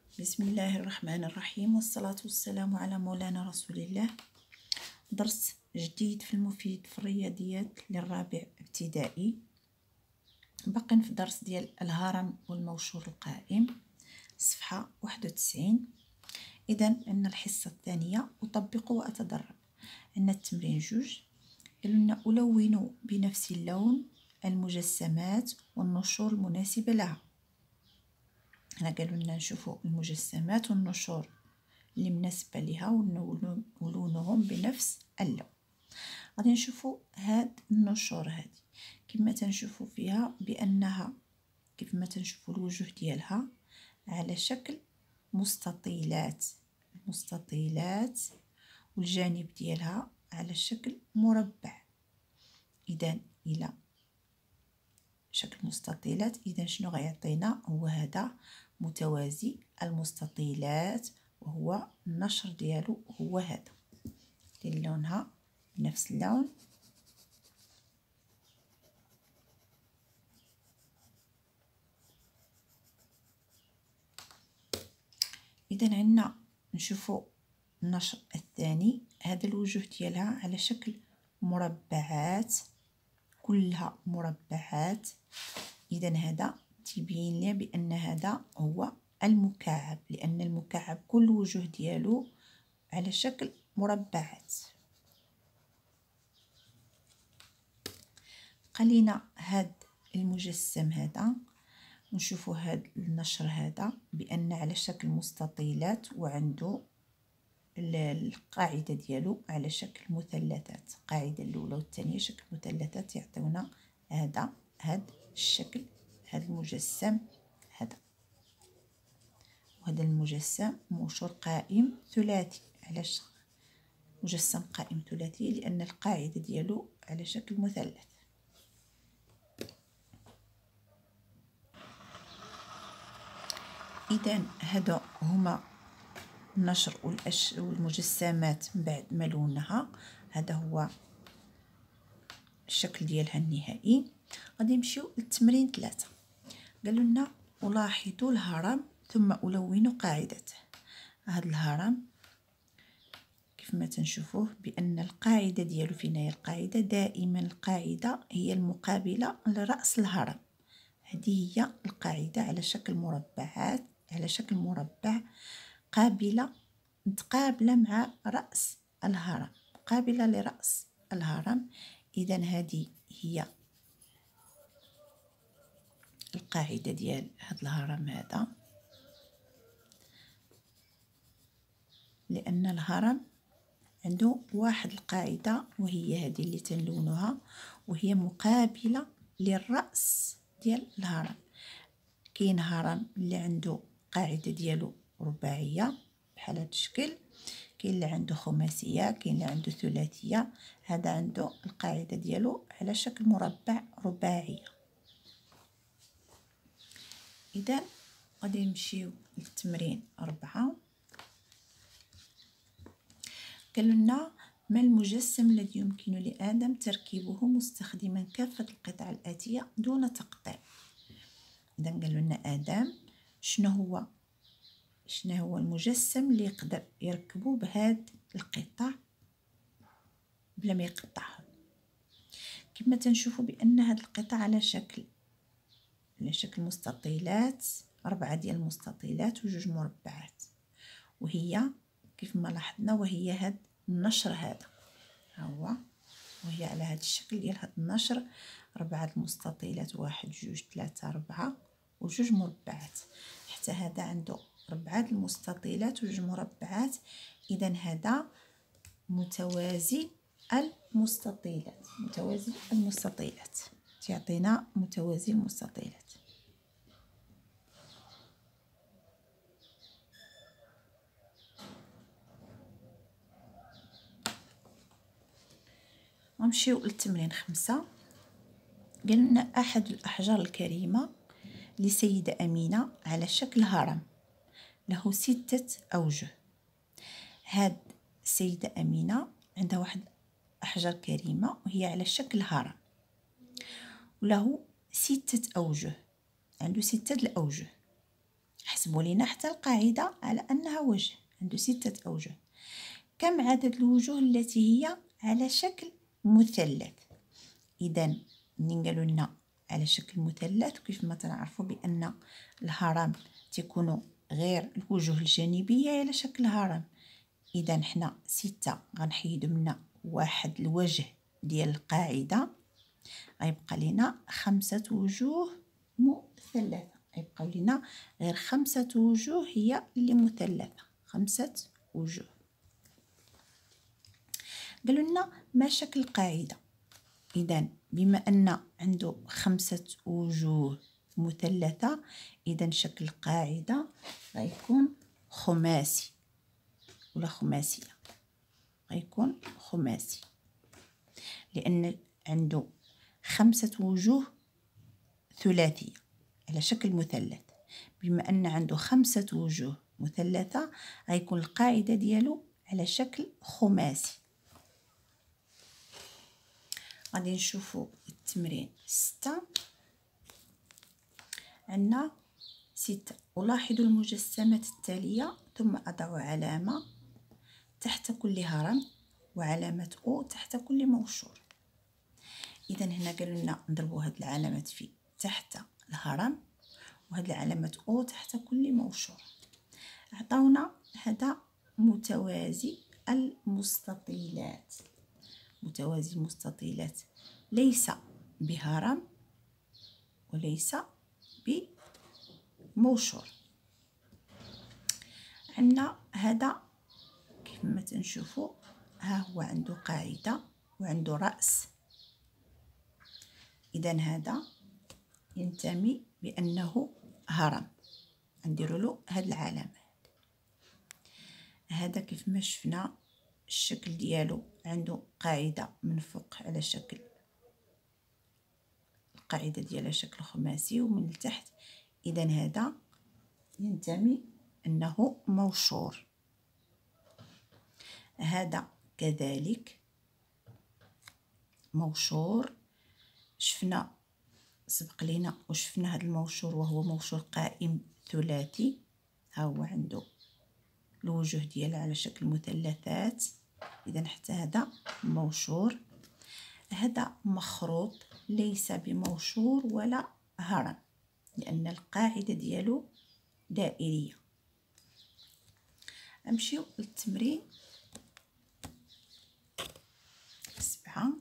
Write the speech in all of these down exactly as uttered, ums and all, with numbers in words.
بسم الله الرحمن الرحيم، والصلاة والسلام على مولانا رسول الله. درس جديد في المفيد في الرياضيات للرابع ابتدائي. باقين في درس ديال الهرم والموشور القائم، صفحة واحد وتسعين. إذا عندنا الحصة الثانية، أطبق وأتدرب. عندنا التمرين جوج، قالوا لنا ألون بنفس اللون المجسمات والنشور المناسبة لها. هنا قالوا لنا نشوفوا المجسمات والنشور اللي مناسبة لها ولونهم بنفس اللون. غادي نشوفوا هاد النشور هادي كما تنشوفوا فيها بأنها كيف ما تنشوفوا الوجوه ديالها على شكل مستطيلات مستطيلات والجانب ديالها على شكل مربع. إذا إلى شكل مستطيلات، إذا شنو غيعطينا؟ هو هذا متوازي المستطيلات، وهو النشر ديالو هو هذا اللي لونها بنفس اللون. اذا عندنا نشوفوا النشر الثاني، هذا الوجوه ديالها على شكل مربعات، كلها مربعات. اذا هذا تيبين لي بان هذا هو المكعب، لان المكعب كل الوجوه ديالو على شكل مربعات. قلينا هاد المجسم هذا، نشوفوا هاد النشر هذا بان على شكل مستطيلات، وعنده القاعده ديالو على شكل مثلثات. القاعده الاولى والثانيه شكل مثلثات يعطيونا هذا هاد الشكل، هذا المجسم هذا. وهذا المجسم موشور قائم ثلاثي. علاش مجسم قائم ثلاثي؟ لان القاعده ديالو على شكل مثلث. اذا هذا هما النشر والأش والمجسمات من بعد ما لونها. هذا هو الشكل ديالها النهائي. غادي نمشيو للتمرين ثلاثة. قالوا لنا ألاحظ الهرم ثم ألون قاعدته. هذا الهرم كيف ما تنشوفوه بأن القاعدة ديالو فين هي القاعدة؟ دائما القاعدة هي المقابلة لرأس الهرم. هذه هي القاعدة على شكل مربعات، على شكل مربع قابلة متقابلة مع رأس الهرم، قابلة لرأس الهرم. إذا هذه هي القاعدة ديال هذا الهرم هذا، لأن الهرم عنده واحد القاعدة وهي هذه اللي تنلونها، وهي مقابلة للرأس ديال الهرم. كاين هرم اللي عنده قاعدة ديالو رباعية بحال هذا الشكل، كاين اللي عنده خماسية، كاين اللي عنده ثلاثية. هذا عنده القاعدة ديالو على شكل مربع رباعية. إذا غادي نمشيو للتمرين أربعة. قالوا لنا ما المجسم الذي يمكن لآدم تركيبه مستخدما كافة القطع الآتية دون تقطيع؟ إذا قالوا لنا آدم شنو هو شنو هو المجسم اللي يقدر يركبه بهاد القطع بلا ما يقطعهم. كما تنشوفوا بان هاد القطع على شكل على شكل مستطيلات، اربعه ديال المستطيلات وجوج مربعات، وهي كيف ما لاحظنا وهي هاد النشر هذا ها هو، وهي على هاد الشكل ديال هاد النشر. اربعه المستطيلات، واحد جوج ثلاثه اربعه وجوج مربعات. حتى هذا عنده ربعة المستطيلات وجوج مربعات. إذا هذا متوازي المستطيلات، متوازي المستطيلات تعطينا متوازي المستطيلات. نمشيو للتمرين خمسة. قلنا أحد الأحجار الكريمة لسيدة أمينة على شكل هرم له ستة أوجه. هاد السيدة أمينة عندها واحد أحجار كريمة وهي على شكل هرم وله ستة أوجه، عنده ستة الأوجه. حسبوا لينا حتى القاعدة على أنها وجه، عنده ستة أوجه. كم عدد الوجوه التي هي على شكل مثلث؟ إذا منين قالوا لنا على شكل مثلث، كيف ما تنعرفوا بأن الهرم تكون غير الوجوه الجانبية على شكل هرم. إذا حنا ستة غنحيدو منا واحد الوجه ديال القاعدة، غيبقى لينا خمسة وجوه مثلثة، غيبقاو لينا غير خمسة وجوه هي اللي مثلثة، خمسة وجوه. قالوا لنا ما شكل القاعدة؟ إذا بما أن عنده خمسة وجوه مثلثة، إذا شكل القاعدة غيكون خماسي ولا خماسية، غيكون خماسي، لأن عنده خمسة وجوه ثلاثية على شكل مثلث. بما أن عنده خمسة وجوه مثلثة، غيكون القاعدة ديالو على شكل خماسي. غادي نشوفوا التمرين ستة. عندنا ستة، ألاحظ المجسمات التالية ثم أضع علامة تحت كل هرم وعلامة أو تحت كل موشور. إذا هنا قالوا لنا نضربوا هاد العلامات في تحت الهرم وهاد العلامات أو تحت كل موشور. عطاونا هذا متوازي المستطيلات، متوازي المستطيلات ليس بهرم وليس بموشور. عندنا هذا كيف ما تنشوفوا، ها هو عنده قاعدة وعنده رأس. إذا هذا ينتمي بأنه هرم، نديروا له هاد العلامة. هذا كيف ما شفنا الشكل ديالو عنده قاعدة من فوق على شكل، القاعدة ديالها شكل خماسي ومن التحت. إذا هذا ينتمي أنه موشور. هذا كذلك موشور. شفنا سبق لينا وشفنا هذا الموشور وهو موشور قائم ثلاثي، ها هو عنده الوجوه ديالها على شكل مثلثات. إذا حتى هذا موشور. هذا مخروط ليس بموشور ولا هرم، لأن القاعدة ديالو دائرية. نمشيو للتمرين سبعة.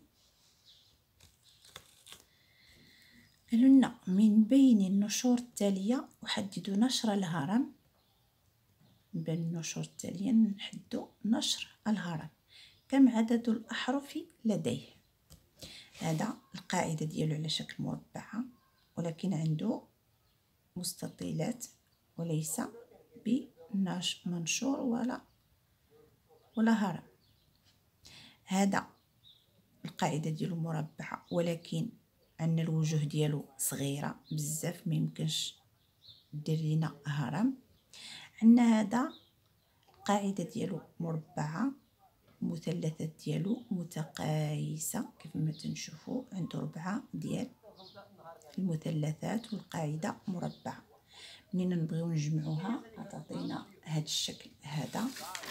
قالوا لنا من بين النشور التالية أحدد نشر الهرم. من بين النشور التالية نحدد نشر الهرم. كم عدد الأحرف لديه؟ هذا القاعدة ديالو على شكل مربعة ولكن عنده مستطيلات وليس بمنشور ولا ولا هرم. هذا القاعدة ديالو مربعة ولكن عندنا الوجوه ديالو صغيرة بزاف، ما يمكنش دير لينا هرم. عندنا هذا القاعدة ديالو مربعة، مثلثات ديالو متقايسة كيف ما تنشوفوا، عنده ربعة ديال المثلثات والقاعدة مربعة. منين نبغيو نجمعوها غتعطينا هذا الشكل هذا.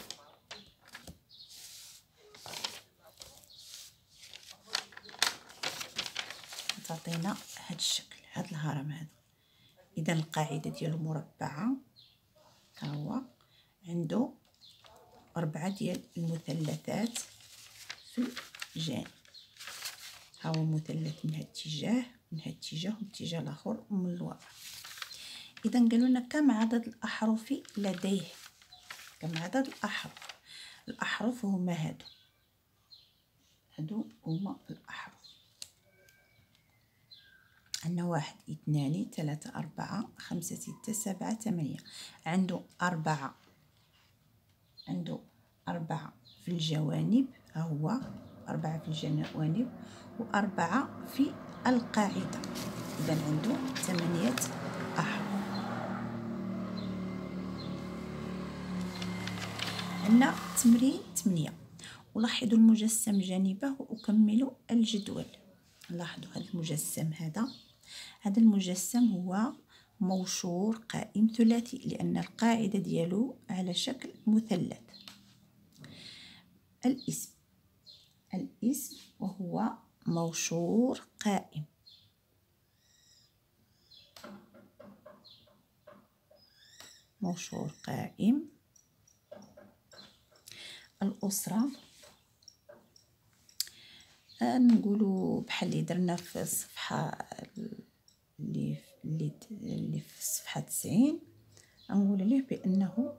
تعطينا هذا الشكل، هذا الهرم هذا. اذا القاعده ديالو مربعه، ها هو عنده أربعة ديال المثلثات في الجانب. ها هو مثلث من هذا الاتجاه من هذا الاتجاه والاتجاه الاخر ومن الوراء. اذا قالوا لنا كم عدد الاحرف لديه. كم عدد الاحرف؟ الاحرف هما هادو، هادو هما الاحرف. عندنا واحد اثنان ثلاثة أربعة خمسة ستة سبعة ثمانية. عنده أربعة، عنده أربعة في الجوانب، ها هو أربعة في الجوانب وأربعة في القاعدة. إذا عنده ثمانية أحرف. عندنا تمرين ثمانية. ألاحظ المجسم جانبه وأكمل الجدول. لاحظوا هذا المجسم، هذا هذا المجسم هو موشور قائم ثلاثي، لأن القاعدة ديالو على شكل مثلث. الاسم الاسم وهو موشور قائم. موشور قائم. الأسرة نقولوا بحال اللي درنا في الصفحة اللي اللي اللي في الصفحة تسعين، نقول عليه بأنه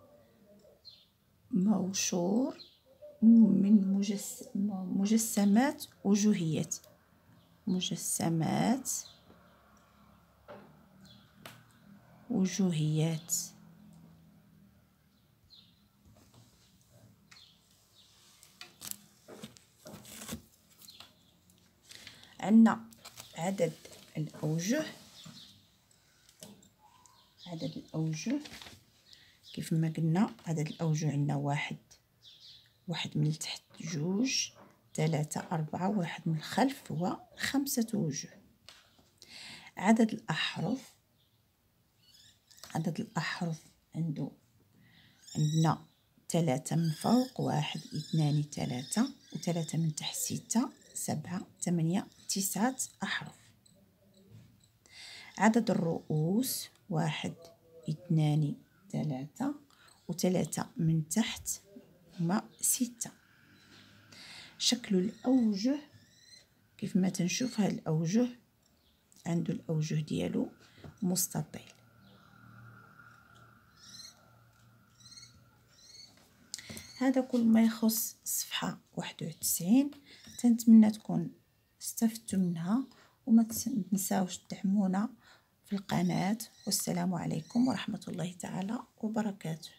موشور من مجس مجسمات وجوهيات. مجسمات وجوهيات. عندنا عدد الأوجه. عدد الأوجه كيف ما قلنا، عدد الأوجه عندنا واحد، واحد من التحت جوج ثلاثة أربعة، واحد من الخلف هو خمسة وجوه. عدد الأحرف، عدد الأحرف عنده عندنا ثلاثة من فوق، واحد اثنان ثلاثة، وثلاثة من تحت ستة، سبعة ثمانية تسعة أحرف. عدد الرؤوس واحد اثنان ثلاثة، وثلاثة من تحت هما ستة. شكل الأوجه كيف ما تنشوف، هاد الأوجه عنده الأوجه ديالو مستطيل. هذا كل ما يخص الصفحة واحد وتسعين. تنتمنى تكون استفدتوا منها، وما تنساوش تدعمونا في القناة. والسلام عليكم ورحمة الله تعالى وبركاته.